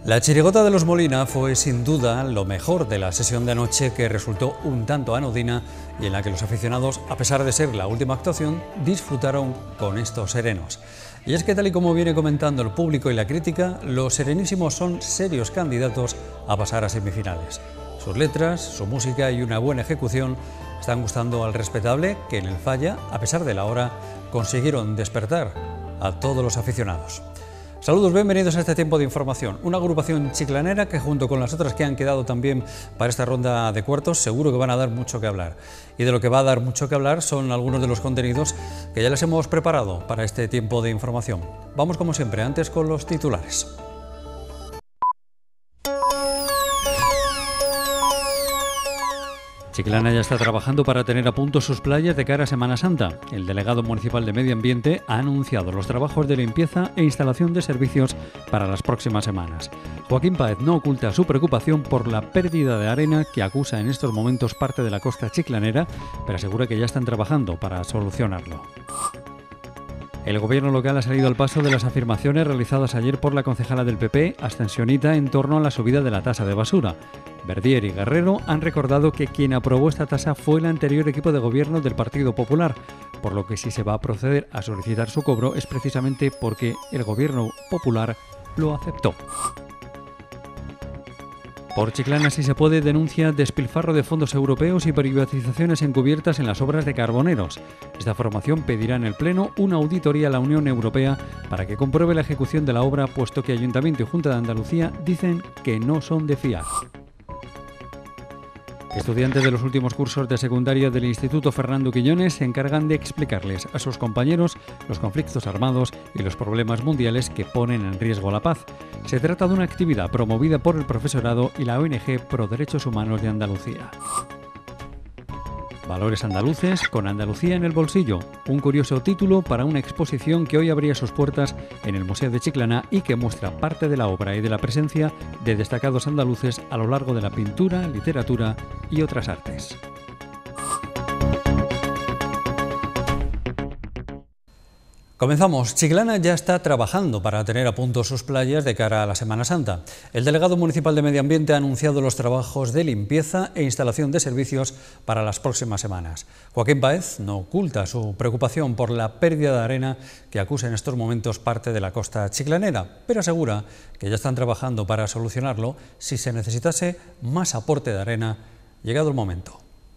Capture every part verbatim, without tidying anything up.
La chirigota de los Molina fue sin duda lo mejor de la sesión de anoche, que resultó un tanto anodina y en la que los aficionados, a pesar de ser la última actuación, disfrutaron con estos serenos. Y es que, tal y como viene comentando el público y la crítica, los Serenísimos son serios candidatos a pasar a semifinales. Sus letras, su música y una buena ejecución están gustando al respetable, que en el Falla, a pesar de la hora, consiguieron despertar a todos los aficionados. Saludos, bienvenidos a este tiempo de información. Una agrupación chiclanera que, junto con las otras que han quedado también para esta ronda de cuartos, seguro que van a dar mucho que hablar. Y de lo que va a dar mucho que hablar son algunos de los contenidos que ya les hemos preparado para este tiempo de información. Vamos, como siempre, antes con los titulares. Chiclana ya está trabajando para tener a punto sus playas de cara a Semana Santa. El delegado municipal de Medio Ambiente ha anunciado los trabajos de limpieza e instalación de servicios para las próximas semanas. Joaquín Páez no oculta su preocupación por la pérdida de arena que acusa en estos momentos parte de la costa chiclanera, pero asegura que ya están trabajando para solucionarlo. El gobierno local ha salido al paso de las afirmaciones realizadas ayer por la concejala del P P, abstencionista, en torno a la subida de la tasa de basura. Verdier y Guerrero han recordado que quien aprobó esta tasa fue el anterior equipo de gobierno del Partido Popular, por lo que si se va a proceder a solicitar su cobro es precisamente porque el gobierno popular lo aceptó. Por Chiclana, si se puede, denuncia despilfarro de fondos europeos y privatizaciones encubiertas en las obras de Carboneros. Esta formación pedirá en el Pleno una auditoría a la Unión Europea para que compruebe la ejecución de la obra, puesto que Ayuntamiento y Junta de Andalucía dicen que no son de fiar. Estudiantes de los últimos cursos de secundaria del Instituto Fernando Quiñones se encargan de explicarles a sus compañeros los conflictos armados y los problemas mundiales que ponen en riesgo la paz. Se trata de una actividad promovida por el profesorado y la O N G Pro Derechos Humanos de Andalucía. Valores andaluces con Andalucía en el bolsillo, un curioso título para una exposición que hoy abría sus puertas en el Museo de Chiclana y que muestra parte de la obra y de la presencia de destacados andaluces a lo largo de la pintura, literatura y otras artes. Comenzamos. Chiclana ya está trabajando para tener a punto sus playas de cara a la Semana Santa. El delegado municipal de Medio Ambiente ha anunciado los trabajos de limpieza e instalación de servicios para las próximas semanas. Joaquín Páez no oculta su preocupación por la pérdida de arena que acusa en estos momentos parte de la costa chiclanera, pero asegura que ya están trabajando para solucionarlo si se necesitase más aporte de arena llegado el momento.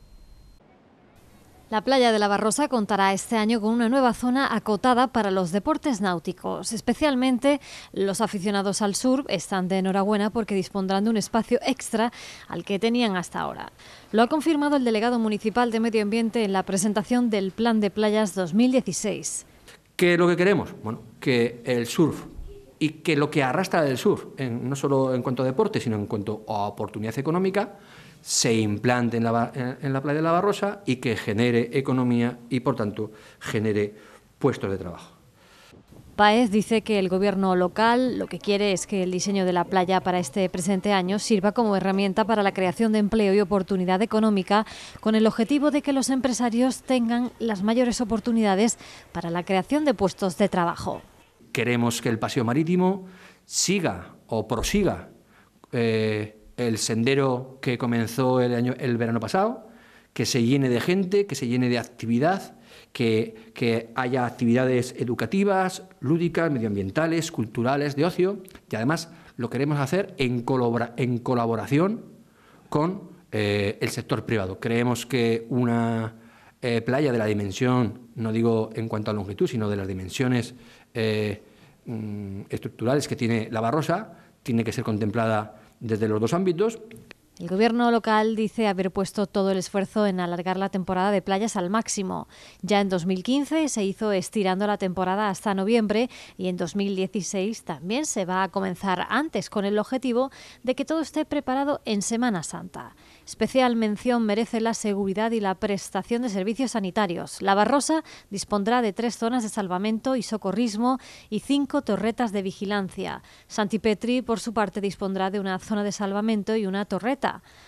La playa de la Barrosa contará este año con una nueva zona acotada para los deportes náuticos. Especialmente los aficionados al surf están de enhorabuena porque dispondrán de un espacio extra al que tenían hasta ahora. Lo ha confirmado el delegado municipal de Medio Ambiente en la presentación del Plan de Playas dos mil dieciséis. ¿Qué es lo que queremos? Bueno, que el surf y que lo que arrastra del surf, en, no solo en cuanto a deporte, sino en cuanto a oportunidad económica, se implante en la, en la playa de la Barrosa y que genere economía y, por tanto, genere puestos de trabajo. Páez dice que el gobierno local lo que quiere es que el diseño de la playa para este presente año sirva como herramienta para la creación de empleo y oportunidad económica, con el objetivo de que los empresarios tengan las mayores oportunidades para la creación de puestos de trabajo. Queremos que el paseo marítimo siga o prosiga eh, el sendero que comenzó el, año, el verano pasado, que se llene de gente, que se llene de actividad, que, que haya actividades educativas, lúdicas, medioambientales, culturales, de ocio, y además lo queremos hacer en, colabora, en colaboración con eh, el sector privado. Creemos que una eh, playa de la dimensión, no digo en cuanto a longitud, sino de las dimensiones eh, estructurales que tiene la Barrosa, tiene que ser contemplada desde los dos ámbitos. El gobierno local dice haber puesto todo el esfuerzo en alargar la temporada de playas al máximo. Ya en dos mil quince se hizo estirando la temporada hasta noviembre y en dos mil dieciséis también se va a comenzar antes, con el objetivo de que todo esté preparado en Semana Santa. Especial mención merece la seguridad y la prestación de servicios sanitarios. La Barrosa dispondrá de tres zonas de salvamento y socorrismo y cinco torretas de vigilancia. Santipetri, por su parte, dispondrá de una zona de salvamento y una torreta.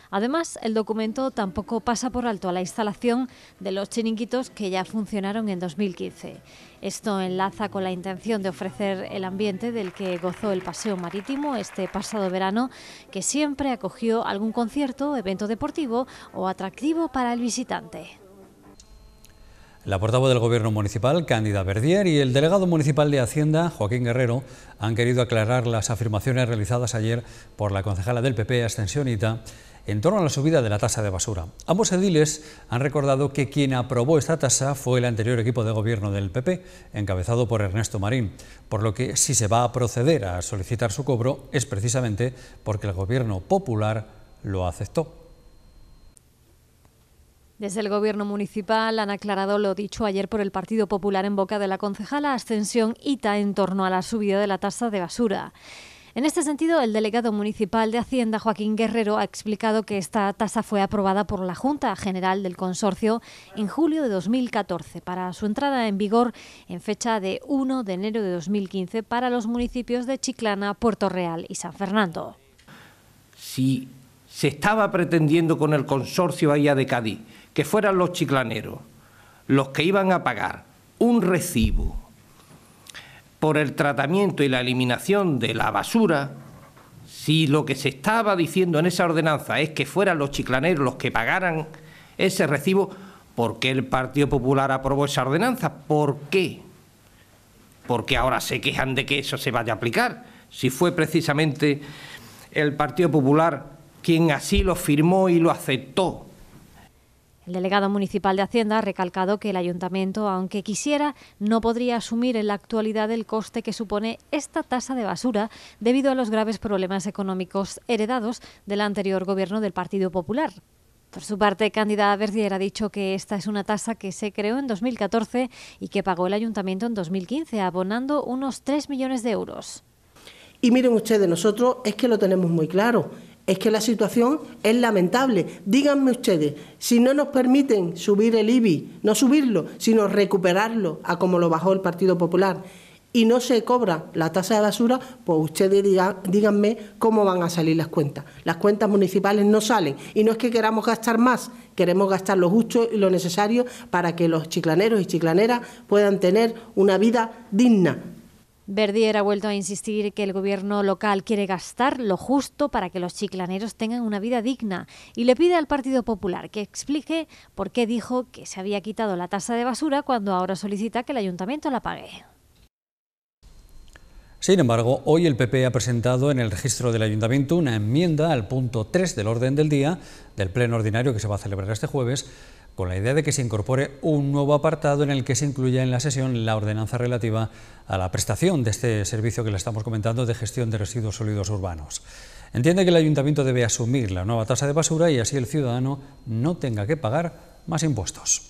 Además, el documento tampoco pasa por alto a la instalación de los chiringuitos que ya funcionaron en dos mil quince. Esto enlaza con la intención de ofrecer el ambiente del que gozó el Paseo Marítimo este pasado verano, que siempre acogió algún concierto, evento deportivo o atractivo para el visitante. La portavoz del Gobierno municipal, Cándida Verdier, y el delegado municipal de Hacienda, Joaquín Guerrero, han querido aclarar las afirmaciones realizadas ayer por la concejala del P P, Ascensionita, en torno a la subida de la tasa de basura. Ambos ediles han recordado que quien aprobó esta tasa fue el anterior equipo de gobierno del P P, encabezado por Ernesto Marín, por lo que si se va a proceder a solicitar su cobro es precisamente porque el Gobierno popular lo aceptó. Desde el Gobierno municipal han aclarado lo dicho ayer por el Partido Popular en boca de la concejala Ascensionita en torno a la subida de la tasa de basura. En este sentido, el delegado municipal de Hacienda, Joaquín Guerrero, ha explicado que esta tasa fue aprobada por la Junta General del Consorcio en julio de dos mil catorce para su entrada en vigor en fecha de uno de enero de dos mil quince para los municipios de Chiclana, Puerto Real y San Fernando. Si se estaba pretendiendo con el consorcio Bahía de Cádiz que fueran los chiclaneros los que iban a pagar un recibo por el tratamiento y la eliminación de la basura, si lo que se estaba diciendo en esa ordenanza es que fueran los chiclaneros los que pagaran ese recibo, ¿por qué el Partido Popular aprobó esa ordenanza? ¿Por qué? Porque ahora se quejan de que eso se vaya a aplicar, si fue precisamente el Partido Popular quien así lo firmó y lo aceptó. El delegado municipal de Hacienda ha recalcado que el ayuntamiento, aunque quisiera, no podría asumir en la actualidad el coste que supone esta tasa de basura debido a los graves problemas económicos heredados del anterior gobierno del Partido Popular. Por su parte, Cándida Verdier ha dicho que esta es una tasa que se creó en dos mil catorce y que pagó el ayuntamiento en dos mil quince, abonando unos tres millones de euros. Y miren ustedes, nosotros es que lo tenemos muy claro. Es que la situación es lamentable. Díganme ustedes, si no nos permiten subir el I B I, no subirlo, sino recuperarlo a como lo bajó el Partido Popular, y no se cobra la tasa de basura, pues ustedes digan, díganme cómo van a salir las cuentas. Las cuentas municipales no salen, y no es que queramos gastar más, queremos gastar lo justo y lo necesario para que los chiclaneros y chiclaneras puedan tener una vida digna. Verdier ha vuelto a insistir que el gobierno local quiere gastar lo justo para que los chiclaneros tengan una vida digna y le pide al Partido Popular que explique por qué dijo que se había quitado la tasa de basura cuando ahora solicita que el ayuntamiento la pague. Sin embargo, hoy el P P ha presentado en el registro del Ayuntamiento una enmienda al punto tres del orden del día del pleno ordinario que se va a celebrar este jueves, con la idea de que se incorpore un nuevo apartado en el que se incluya en la sesión la ordenanza relativa a la prestación de este servicio que le estamos comentando de gestión de residuos sólidos urbanos. Entiende que el Ayuntamiento debe asumir la nueva tasa de basura y así el ciudadano no tenga que pagar más impuestos.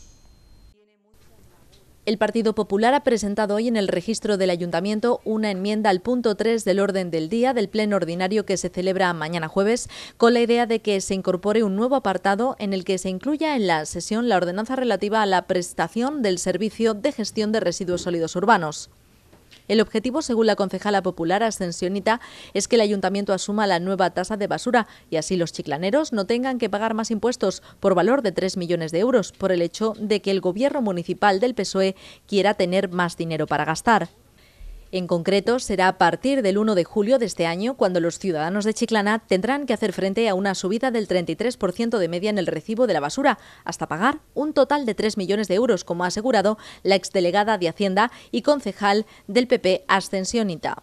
El Partido Popular ha presentado hoy en el registro del Ayuntamiento una enmienda al punto tres del orden del día del pleno ordinario que se celebra mañana jueves, con la idea de que se incorpore un nuevo apartado en el que se incluya en la sesión la ordenanza relativa a la prestación del servicio de gestión de residuos sólidos urbanos. El objetivo, según la concejala popular Ascensionita, es que el ayuntamiento asuma la nueva tasa de basura y así los chiclaneros no tengan que pagar más impuestos por valor de tres millones de euros por el hecho de que el gobierno municipal del P S O E quiera tener más dinero para gastar. En concreto, será a partir del uno de julio de este año cuando los ciudadanos de Chiclana tendrán que hacer frente a una subida del treinta y tres por ciento de media en el recibo de la basura, hasta pagar un total de tres millones de euros, como ha asegurado la exdelegada de Hacienda y concejal del P P, Ascensionita.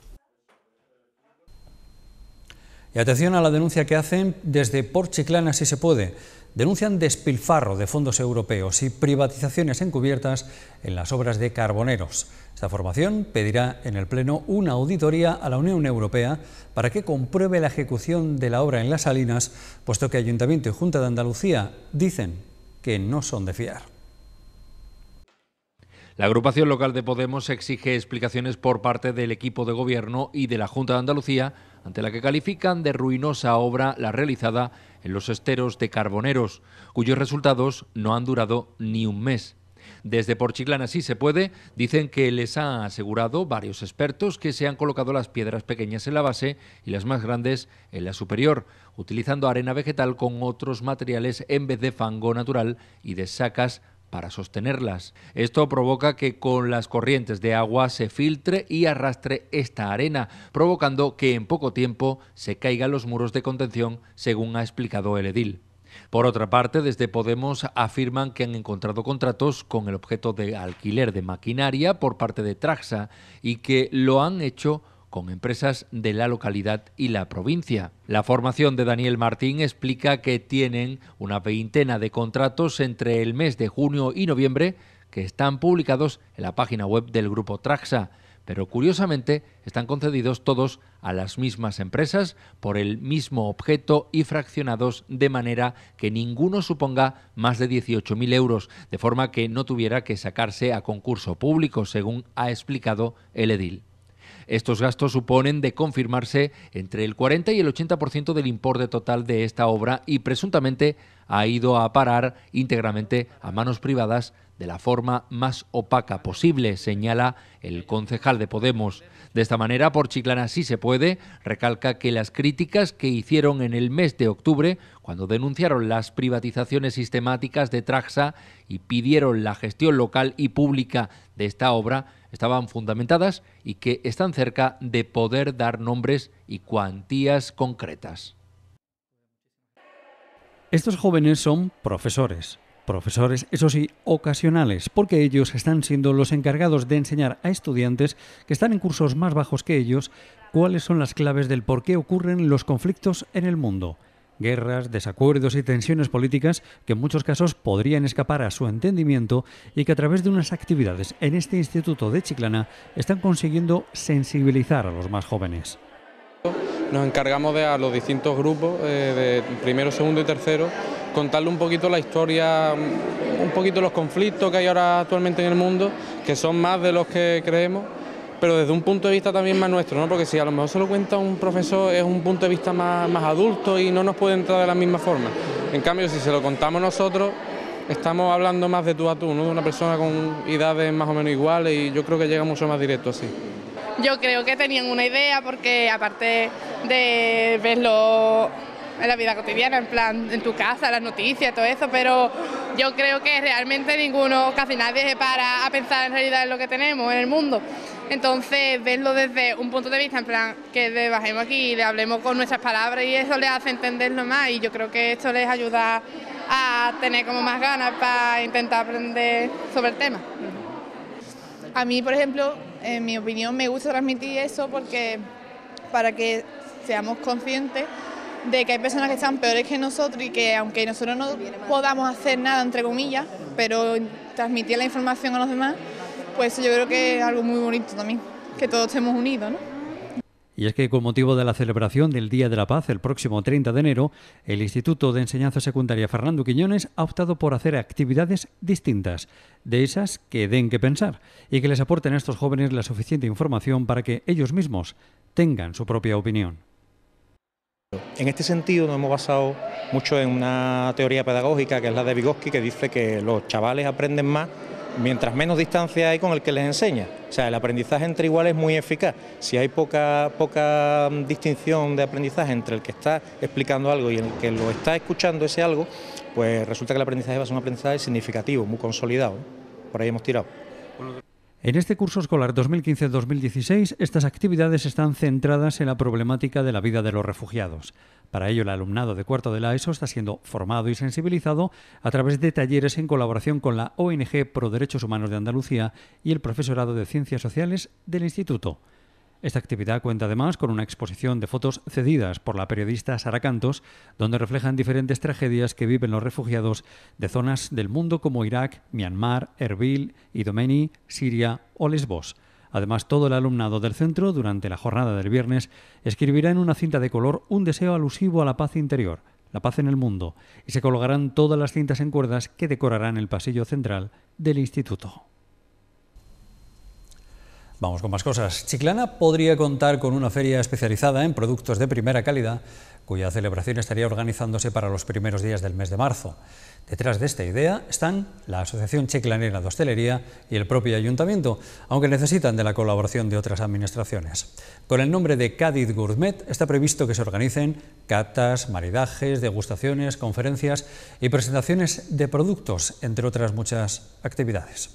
Y atención a la denuncia que hacen desde Por Chiclana si se puede. Denuncian despilfarro de fondos europeos y privatizaciones encubiertas en las obras de Carboneros. Esta formación pedirá en el Pleno una auditoría a la Unión Europea para que compruebe la ejecución de la obra en Las Salinas, puesto que Ayuntamiento y Junta de Andalucía dicen que no son de fiar. La agrupación local de Podemos exige explicaciones por parte del equipo de gobierno y de la Junta de Andalucía, ante la que califican de ruinosa obra la realizada en los esteros de Carboneros, cuyos resultados no han durado ni un mes. Desde Por Chiclana Sí Se Puede dicen que les han asegurado varios expertos que se han colocado las piedras pequeñas en la base y las más grandes en la superior, utilizando arena vegetal con otros materiales en vez de fango natural y de sacas para sostenerlas. Esto provoca que con las corrientes de agua se filtre y arrastre esta arena, provocando que en poco tiempo se caigan los muros de contención, según ha explicado el edil. Por otra parte, desde Podemos afirman que han encontrado contratos con el objeto de alquiler de maquinaria por parte de Traxa y que lo han hecho con empresas de la localidad y la provincia. La formación de Daniel Martín explica que tienen una veintena de contratos entre el mes de junio y noviembre que están publicados en la página web del grupo Traxa, pero curiosamente están concedidos todos a las mismas empresas por el mismo objeto y fraccionados de manera que ninguno suponga más de dieciocho mil euros, de forma que no tuviera que sacarse a concurso público, según ha explicado el edil. Estos gastos suponen, de confirmarse, entre el cuarenta y el ochenta por ciento del importe total de esta obra y presuntamente ha ido a parar íntegramente a manos privadas de la forma más opaca posible, señala el concejal de Podemos. De esta manera, Por Chiclana Sí Se Puede recalca que las críticas que hicieron en el mes de octubre, cuando denunciaron las privatizaciones sistemáticas de Traxa y pidieron la gestión local y pública de esta obra, estaban fundamentadas y que están cerca de poder dar nombres y cuantías concretas. Estos jóvenes son profesores. Profesores, eso sí, ocasionales, porque ellos están siendo los encargados de enseñar a estudiantes que están en cursos más bajos que ellos cuáles son las claves del por qué ocurren los conflictos en el mundo. Guerras, desacuerdos y tensiones políticas que en muchos casos podrían escapar a su entendimiento y que a través de unas actividades en este Instituto de Chiclana están consiguiendo sensibilizar a los más jóvenes. Nos encargamos de a los distintos grupos, eh, de primero, segundo y tercero, contarle un poquito la historia, un poquito los conflictos que hay ahora actualmente en el mundo, que son más de los que creemos, pero desde un punto de vista también más nuestro, ¿no? Porque si a lo mejor se lo cuenta un profesor es un punto de vista más, más adulto y no nos puede entrar de la misma forma. En cambio, si se lo contamos nosotros, estamos hablando más de tú a tú, ¿no? De una persona con edades más o menos iguales y yo creo que llega mucho más directo así. Yo creo que tenían una idea porque aparte de verlo en la vida cotidiana, en plan en tu casa, las noticias, todo eso, pero yo creo que realmente ninguno, casi nadie se para a pensar en realidad en lo que tenemos en el mundo. Entonces verlo desde un punto de vista en plan que le bajemos aquí y le hablemos con nuestras palabras y eso les hace entenderlo más y yo creo que esto les ayuda a tener como más ganas para intentar aprender sobre el tema. A mí, por ejemplo, en mi opinión, me gusta transmitir eso porque para que seamos conscientes de que hay personas que están peores que nosotros y que aunque nosotros no podamos hacer nada, entre comillas, pero transmitir la información a los demás, pues yo creo que es algo muy bonito también, que todos estemos unidos, ¿no? Y es que con motivo de la celebración del Día de la Paz el próximo treinta de enero, el Instituto de Enseñanza Secundaria Fernando Quiñones ha optado por hacer actividades distintas, de esas que den que pensar y que les aporten a estos jóvenes la suficiente información para que ellos mismos tengan su propia opinión. En este sentido nos hemos basado mucho en una teoría pedagógica que es la de Vygotsky, que dice que los chavales aprenden más mientras menos distancia hay con el que les enseña. O sea, el aprendizaje entre iguales es muy eficaz. Si hay poca, poca distinción de aprendizaje entre el que está explicando algo y el que lo está escuchando ese algo, pues resulta que el aprendizaje va a ser un aprendizaje significativo, muy consolidado. Por ahí hemos tirado. En este curso escolar dos mil quince dos mil dieciséis, estas actividades están centradas en la problemática de la vida de los refugiados. Para ello, el alumnado de cuarto de la ESO está siendo formado y sensibilizado a través de talleres en colaboración con la O N G Pro Derechos Humanos de Andalucía y el profesorado de Ciencias Sociales del Instituto. Esta actividad cuenta además con una exposición de fotos cedidas por la periodista Sara Cantos, donde reflejan diferentes tragedias que viven los refugiados de zonas del mundo como Irak, Myanmar, Erbil, Idomeni, Siria o Lesbos. Además, todo el alumnado del centro, durante la jornada del viernes, escribirá en una cinta de color un deseo alusivo a la paz interior, la paz en el mundo, y se colgarán todas las cintas en cuerdas que decorarán el pasillo central del instituto. Vamos con más cosas. Chiclana podría contar con una feria especializada en productos de primera calidad cuya celebración estaría organizándose para los primeros días del mes de marzo. Detrás de esta idea están la Asociación Chiclanera de Hostelería y el propio Ayuntamiento, aunque necesitan de la colaboración de otras administraciones. Con el nombre de Cádiz Gourmet está previsto que se organicen catas, maridajes, degustaciones, conferencias y presentaciones de productos, entre otras muchas actividades.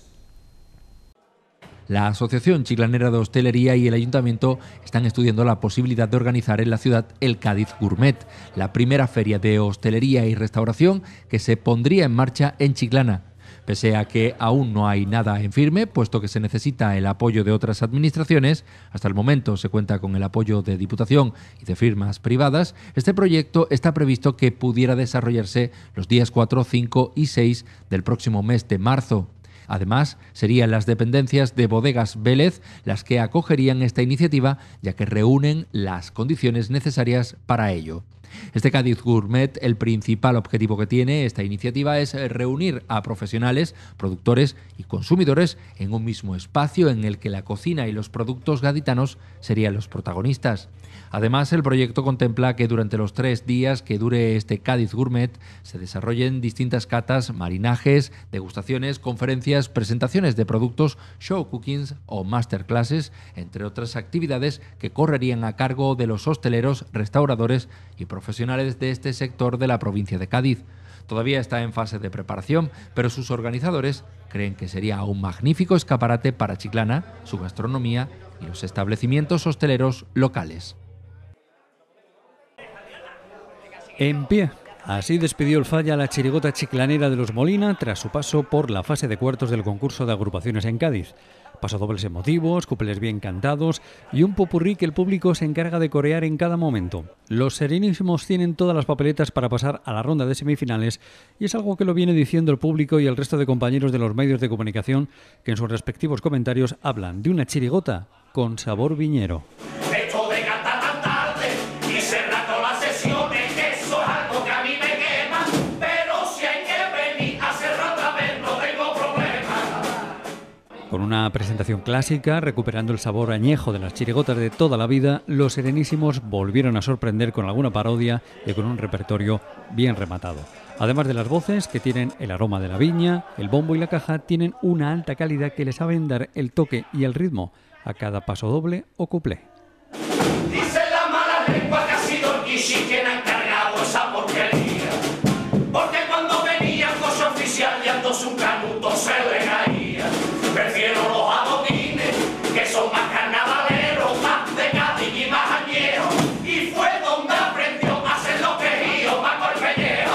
La Asociación Chiclanera de Hostelería y el Ayuntamiento están estudiando la posibilidad de organizar en la ciudad el Cádiz Gourmet, la primera feria de hostelería y restauración que se pondría en marcha en Chiclana. Pese a que aún no hay nada en firme, puesto que se necesita el apoyo de otras administraciones, hasta el momento se cuenta con el apoyo de Diputación y de firmas privadas, este proyecto está previsto que pudiera desarrollarse los días cuatro, cinco y seis del próximo mes de marzo. Además, serían las dependencias de Bodegas Vélez las que acogerían esta iniciativa, ya que reúnen las condiciones necesarias para ello. Este Cádiz Gourmet, el principal objetivo que tiene esta iniciativa es reunir a profesionales, productores y consumidores en un mismo espacio en el que la cocina y los productos gaditanos serían los protagonistas. Además, el proyecto contempla que durante los tres días que dure este Cádiz Gourmet se desarrollen distintas catas, marinajes, degustaciones, conferencias, presentaciones de productos, show cookings o masterclasses, entre otras actividades que correrían a cargo de los hosteleros, restauradores y profesionales de este sector de la provincia de Cádiz. Todavía está en fase de preparación, pero sus organizadores creen que sería un magnífico escaparate para Chiclana, su gastronomía y los establecimientos hosteleros locales. En pie. Así despidió el Falla a la chirigota chiclanera de los Molina tras su paso por la fase de cuartos del concurso de agrupaciones en Cádiz. Pasodobles emotivos, cuplés bien cantados y un popurrí que el público se encarga de corear en cada momento. Los Serenísimos tienen todas las papeletas para pasar a la ronda de semifinales y es algo que lo viene diciendo el público y el resto de compañeros de los medios de comunicación que en sus respectivos comentarios hablan de una chirigota con sabor viñero. Con una presentación clásica, recuperando el sabor añejo de las chirigotas de toda la vida, los Serenísimos volvieron a sorprender con alguna parodia y con un repertorio bien rematado. Además de las voces, que tienen el aroma de la viña, el bombo y la caja tienen una alta calidad que le saben dar el toque y el ritmo a cada pasodoble o cuplé. Dice la mala lengua que ha sido el Guishi quien ha encargado esa porquería, porque cuando venía el coche oficial y ando su canuto se le caía. Prefiero los adoquines, que son más carnavaleros, más de Cádiz y más añeros, y fue donde aprendió a hacer los quejíos Paco el Peñero.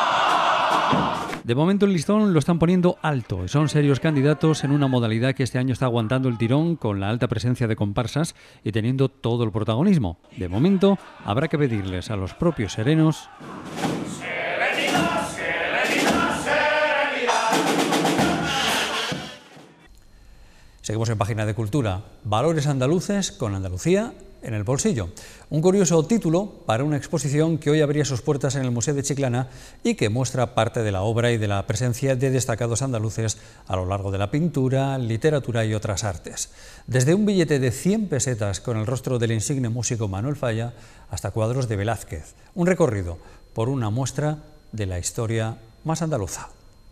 De momento el listón lo están poniendo alto. Son serios candidatos en una modalidad que este año está aguantando el tirón con la alta presencia de comparsas y teniendo todo el protagonismo. De momento habrá que pedirles a los propios serenos... Serenidad, serenidad, serenidad. Seguimos en página de cultura. Valores andaluces con Andalucía en el bolsillo. Un curioso título para una exposición que hoy abría sus puertas en el Museo de Chiclana y que muestra parte de la obra y de la presencia de destacados andaluces a lo largo de la pintura, literatura y otras artes. Desde un billete de cien pesetas con el rostro del insigne músico Manuel Falla hasta cuadros de Velázquez. Un recorrido por una muestra de la historia más andaluza.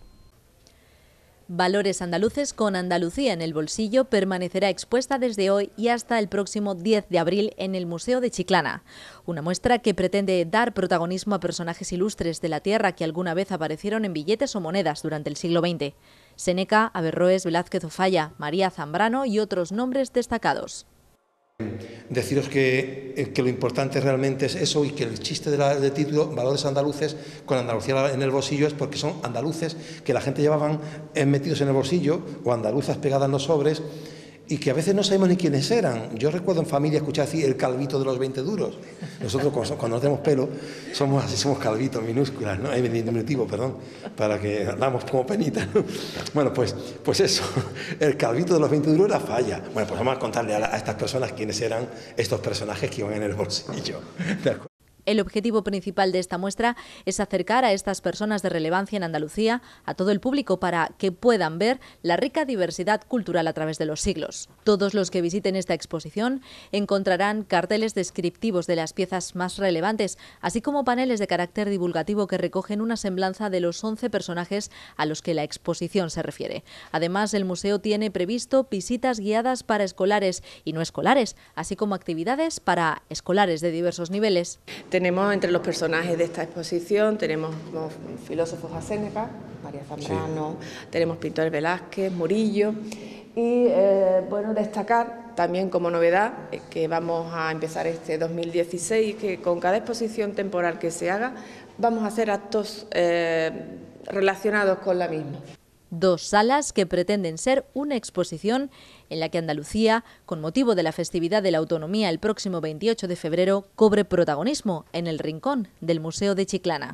Valores andaluces con Andalucía en el bolsillo permanecerá expuesta desde hoy y hasta el próximo diez de abril en el Museo de Chiclana. Una muestra que pretende dar protagonismo a personajes ilustres de la tierra que alguna vez aparecieron en billetes o monedas durante el siglo veinte. Séneca, Averroes, Velázquez o Falla, María Zambrano y otros nombres destacados. Deciros que, que lo importante realmente es eso y que el chiste de la, del título Valores andaluces con Andalucía en el bolsillo es porque son andaluces que la gente llevaban metidos en el bolsillo o andaluzas pegadas en los sobres y que a veces no sabemos ni quiénes eran. Yo recuerdo en familia escuchar así el calvito de los veinte duros. Nosotros cuando, cuando no tenemos pelo somos así, somos calvitos, minúsculas, ¿no? En diminutivo, perdón, para que andamos como penitas, ¿no? Bueno, pues, pues eso, el calvito de los veinte duros era Falla. Bueno, pues vamos a contarle a, la, a estas personas quiénes eran estos personajes que iban en el bolsillo. ¿De acuerdo? El objetivo principal de esta muestra es acercar a estas personas de relevancia en Andalucía a todo el público para que puedan ver la rica diversidad cultural a través de los siglos. Todos los que visiten esta exposición encontrarán carteles descriptivos de las piezas más relevantes, así como paneles de carácter divulgativo que recogen una semblanza de los once personajes a los que la exposición se refiere. Además, el museo tiene previsto visitas guiadas para escolares y no escolares, así como actividades para escolares de diversos niveles. Tenemos entre los personajes de esta exposición, tenemos los filósofos a Séneca, María Zambrano, sí. Tenemos pintores Velázquez, Murillo y eh, bueno, destacar también como novedad eh, que vamos a empezar este dos mil dieciséis, que con cada exposición temporal que se haga vamos a hacer actos eh, relacionados con la misma. Dos salas que pretenden ser una exposición en la que Andalucía, con motivo de la festividad de la autonomía el próximo veintiocho de febrero, cobre protagonismo en el rincón del Museo de Chiclana.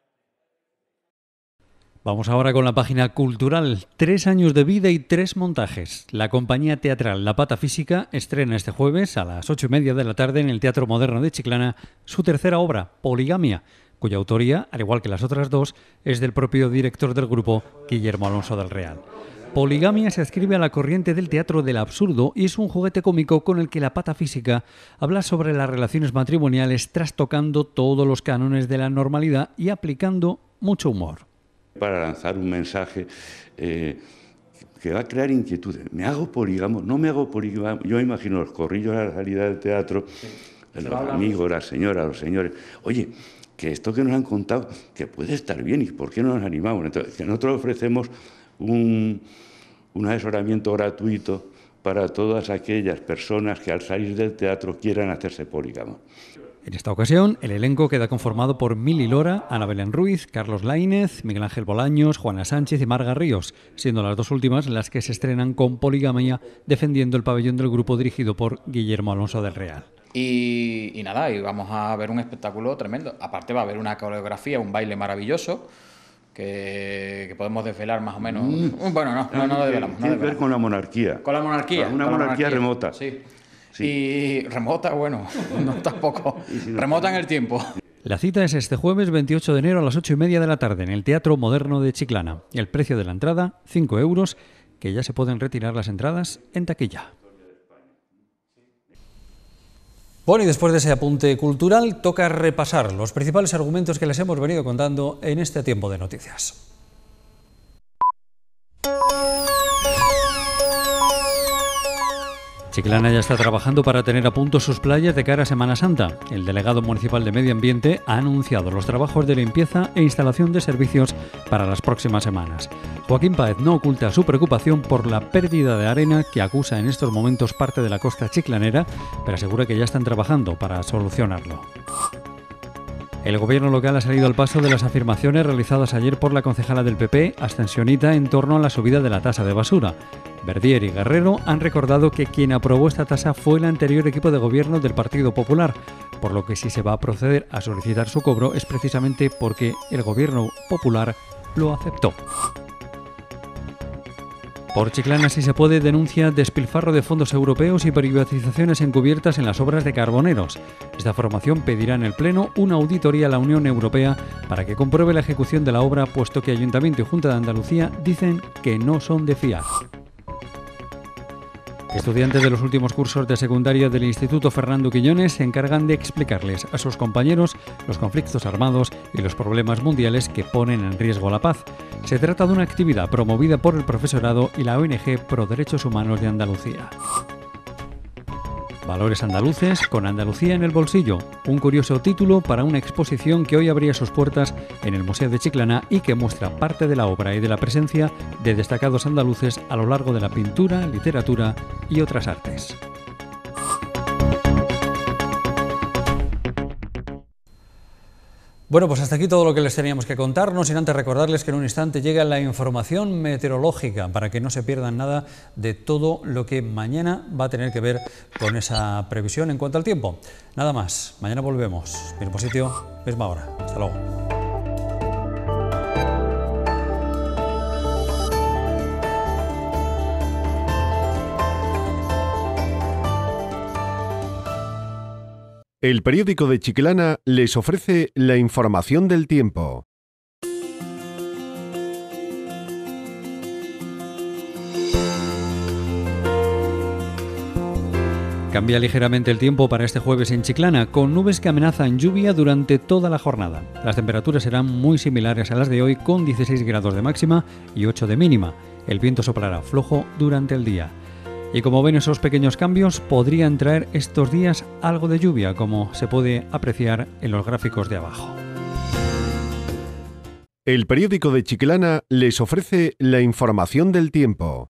Vamos ahora con la página cultural. Tres años de vida y tres montajes. La compañía teatral La Pata Física estrena este jueves a las ocho y media de la tarde en el Teatro Moderno de Chiclana su tercera obra, Poligamia, cuya autoría, al igual que las otras dos, es del propio director del grupo, Guillermo Alonso del Real. Poligamia se adscribe a la corriente del teatro del absurdo y es un juguete cómico con el que La Pata Física habla sobre las relaciones matrimoniales trastocando todos los cánones de la normalidad y aplicando mucho humor. Para lanzar un mensaje eh, que va a crear inquietudes. ¿Me hago polígamo? ¿No me hago polígamo? Yo imagino los corrillos a la salida del teatro, sí. Los amigos, las señoras, los señores. Oye, que esto que nos han contado, que puede estar bien, ¿y por qué no nos animamos? Entonces, que nosotros ofrecemos un, un asesoramiento gratuito para todas aquellas personas que al salir del teatro quieran hacerse polígamos. En esta ocasión, el elenco queda conformado por Mili Lora, Ana Belén Ruiz, Carlos Laínez, Miguel Ángel Bolaños, Juana Sánchez y Marga Ríos, siendo las dos últimas las que se estrenan con Poligamia, defendiendo el pabellón del grupo dirigido por Guillermo Alonso del Real. Y, y nada, y vamos a ver un espectáculo tremendo. Aparte va a haber una coreografía, un baile maravilloso, que, que podemos desvelar más o menos. Mm. Bueno, no, no, no lo desvelamos. Tiene no que ver con la monarquía. Con la monarquía. Con una con monarquía, monarquía remota. Sí. Sí. Y remota, bueno, no tampoco. Si no, remota en el tiempo. La cita es este jueves veintiocho de enero a las ocho y media de la tarde en el Teatro Moderno de Chiclana. El precio de la entrada, cinco euros, que ya se pueden retirar las entradas en taquilla. Bueno, y después de ese apunte cultural, toca repasar los principales argumentos que les hemos venido contando en este tiempo de noticias. Chiclana ya está trabajando para tener a punto sus playas de cara a Semana Santa. El delegado municipal de Medio Ambiente ha anunciado los trabajos de limpieza e instalación de servicios para las próximas semanas. Joaquín Páez no oculta su preocupación por la pérdida de arena que acusa en estos momentos parte de la costa chiclanera, pero asegura que ya están trabajando para solucionarlo. El gobierno local ha salido al paso de las afirmaciones realizadas ayer por la concejala del P P, abstencionista, en torno a la subida de la tasa de basura. Verdier y Guerrero han recordado que quien aprobó esta tasa fue el anterior equipo de gobierno del Partido Popular, por lo que si se va a proceder a solicitar su cobro es precisamente porque el gobierno popular lo aceptó. Por Chiclana, si se puede, denuncia despilfarro de fondos europeos y privatizaciones encubiertas en las obras de Carboneros. Esta formación pedirá en el Pleno una auditoría a la Unión Europea para que compruebe la ejecución de la obra, puesto que Ayuntamiento y Junta de Andalucía dicen que no son de fiar. Estudiantes de los últimos cursos de secundaria del Instituto Fernando Quiñones se encargan de explicarles a sus compañeros los conflictos armados y los problemas mundiales que ponen en riesgo la paz. Se trata de una actividad promovida por el profesorado y la O N G Pro Derechos Humanos de Andalucía. Valores andaluces con Andalucía en el bolsillo, un curioso título para una exposición que hoy abría sus puertas en el Museo de Chiclana y que muestra parte de la obra y de la presencia de destacados andaluces a lo largo de la pintura, literatura y otras artes. Bueno, pues hasta aquí todo lo que les teníamos que contar, no sin antes recordarles que en un instante llega la información meteorológica para que no se pierdan nada de todo lo que mañana va a tener que ver con esa previsión en cuanto al tiempo. Nada más, mañana volvemos, mismo sitio, misma hora. Hasta luego. El periódico de Chiclana les ofrece la información del tiempo. Cambia ligeramente el tiempo para este jueves en Chiclana, con nubes que amenazan lluvia durante toda la jornada. Las temperaturas serán muy similares a las de hoy, con dieciséis grados de máxima y ocho de mínima. El viento soplará flojo durante el día. Y como ven, esos pequeños cambios podrían traer estos días algo de lluvia, como se puede apreciar en los gráficos de abajo. El periódico de Chiclana les ofrece la información del tiempo.